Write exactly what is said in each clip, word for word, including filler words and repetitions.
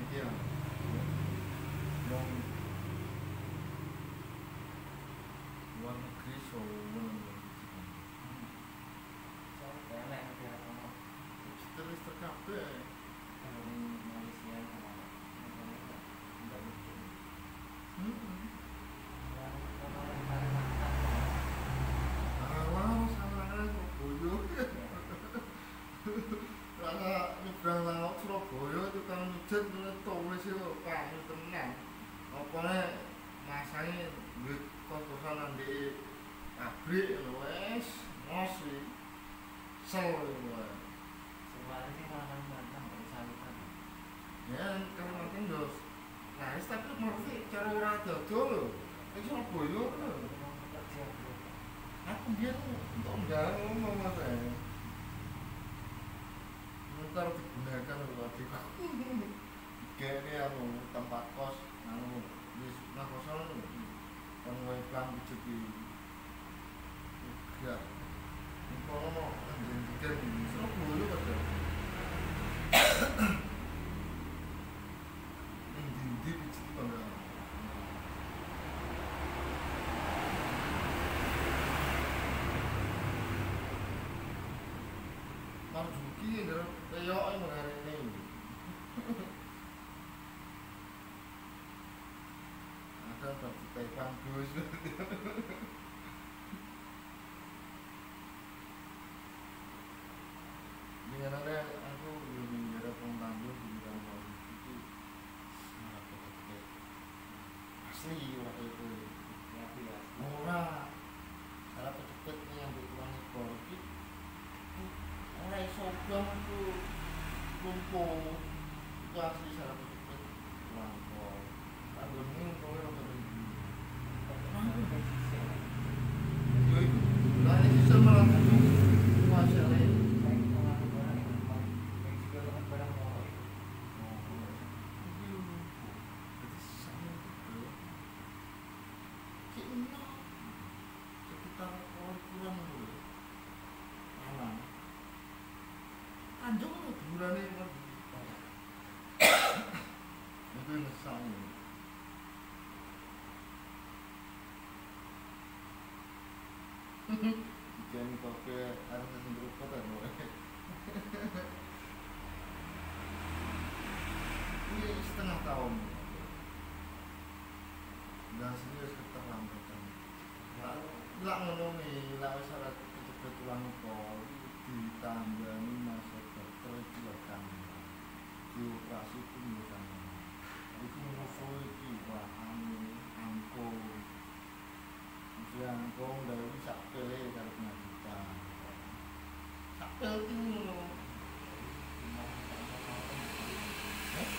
Iya. Wong luar negeri sowan Soalnya kayak enak negara kamu listrik kabeh. kalau di Malaysia sama Indonesia nggak mungkin. Heeh. Yang kemarin Kalimantan Alah, sanane Surabaya. Rasa nyebrang laut Surabaya itu kan nyejet nyetok wis yo payu tenan. Opone masane duit kos-kosan nang di pabrik lho wis mos iki. Sel wae. sebenarnya sih malah Kalimantan nggak bisa lihat. Ya, Kalimantan yo. Nah, wis tapi mesti cara ora dodol lho. Ning Surabaya lho. Memang kerja bro. Aku biar untuk enggak ngomong mas ya. Ntar digunakan loh adik aku. Kayak ini anu tempat kos, anu di nah kosan loh. Kan gue pelan dicuci. Enggak. Ini kalau mau anjing tiga ini, serap dulu pada. Ini dindi dicuci pada. Marzuki dari Teo yang hari ini. Ada bagi Taiwan Gus. Dengan ada aku lebih ada pengetahuan di bidang Marzuki itu sangat betul-betul asli waktu itu. Ya biasa. Murah. Salah cepet nih yang berkurang ekor itu. Orang Sogam itu lumpuh itu asli salah cepet langkor. Kalau ini kalau orang berhenti, kenapa Posisi ya itu, lah ini bisa melakukan masalah. baik pengaruh barang yang baik baik juga dengan barang murah itu. Ini lumpuh, jadi sama itu, kena sekitar orang kurang dulu, aman. Tanjung itu bulannya itu ngesalin. Jangan pakai harus sendiri kota loh. Ini setengah tahun. Dan sini harus keterlambatan. Lalu, lah ngono nih, lah syarat cepet ulang kol ditambahi masa dokter silakan. Dioperasi pun bukan. Itu musuh itu wah anu angkung. Musuh angkung dari sak pele karo pengajian. Sak pel itu ngono. Eh?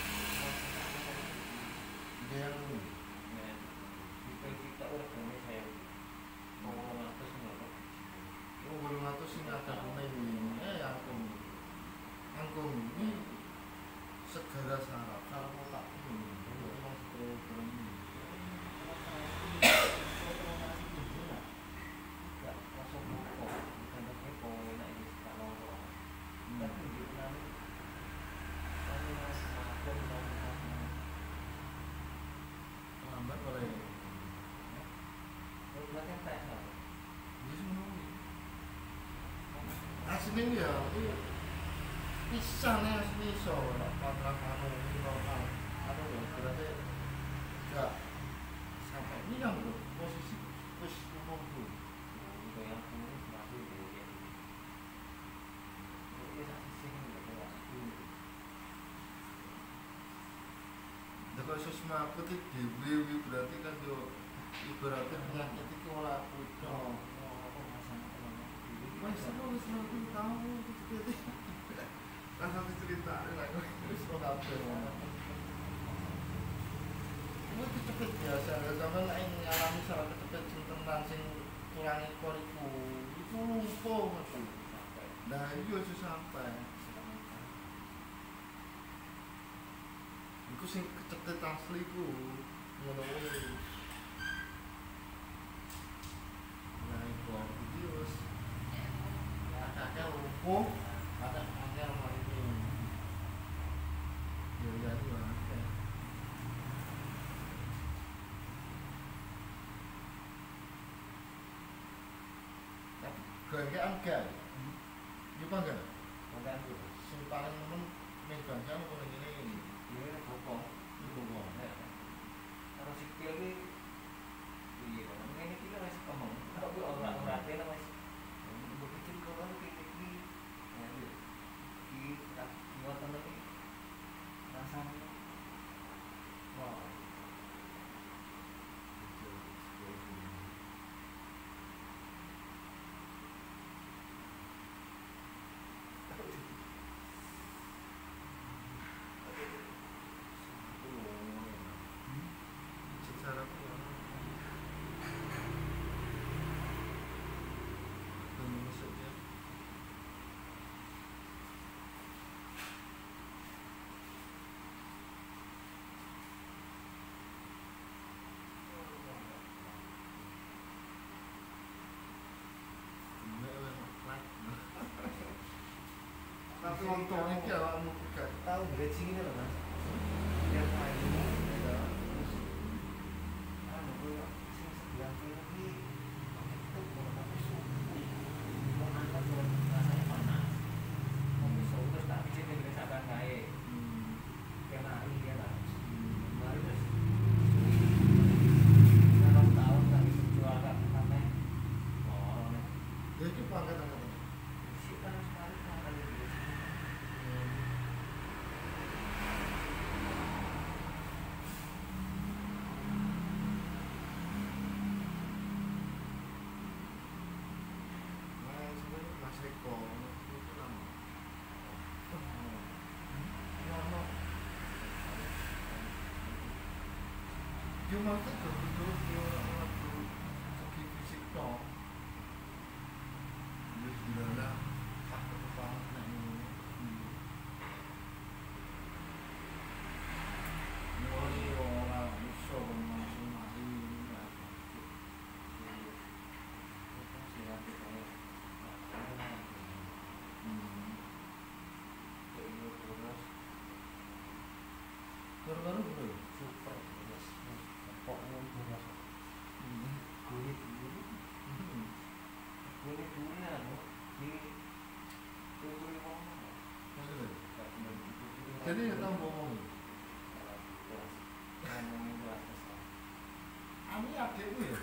Dia ngono. Ya, jika kita orangnya saya mau ngatur semua kok. Oh, belum atau sih ada guna ini. Eh, angkung. Angkung ini segala syarat. Syarat otak ini. Jadi memang program ini. Enggak kosong kok. Bukan pakai poin aja tak loro. Tapi di dalam kami masih akun dan Lambat oleh. berarti tak salah. Ini semua ini. Aslinya ya, itu pisahnya asli so. Kontrak anu ini normal. Anu ya, berarti enggak sampai ini yang bro. Posisi wis umur bro. Untuk yang ini masih di ini saksi sih nggak keluar. Kalau susma aku tuh dewi berarti kan yo ibaratnya penyakit itu olah putra. Wah, semua wis aku tahu itu rasa diceritain lah wis kok kabeh. Ini kecepet biasa, zaman nek ngalami salah kecepet sing tenan sing tulang ekor iku, iku lumpuh metu. Nah, iki aja sampai. Iku sing kecepet asli ku ngono wae. Nah, ekor iki wis ada lumpuh, ada angel mari ini. Ya ya lah. Gaya gay. Iki pangkat. Bukan dulu. Sing paling nemen megang kan apa ngene iki. Ini bokong. Iki kok. Terus sikil iki iya, ngene iki kan wis kemeng. Tapi ora ora tene wis begitu kok iki iki. Ya iki. Iki tak ngoten iki. Rasane wah. Secara maksudnya tapi untungnya ki awakmu gak Tahu bridging ini loh Mas. Yang main ini ya. Terus anu kok sing sebelah kiri iki itu kok tapi suhu. Mau angkat kok rasanya panas. Mau suhu terus tak pijit ning sakan kae. hmm. Kayak mari ya lah. hmm. Mari terus. Dalam tahun tak jual kan sampai oh nek Ya iki pangkat-pangkat. sih kan sekali kan ada di sini. Nah, sebenarnya Mas Eko itu lama. Ya, no. Cuma itu dulu dia orang dulu segi fisik dong. Dia sudah tak ketepang nak ini. Mulai orang bisa masing-masing ini apa? Hmm. Baru-baru bro. Super beras, pokoknya beras. Hmm. Kulit dulu, Hmm. kulit dulu ya, no. Di kulit mana? Maksudnya? Jadi ya tahu ngomong. Beras, ngomongin beras besar. Ani adekmu ya?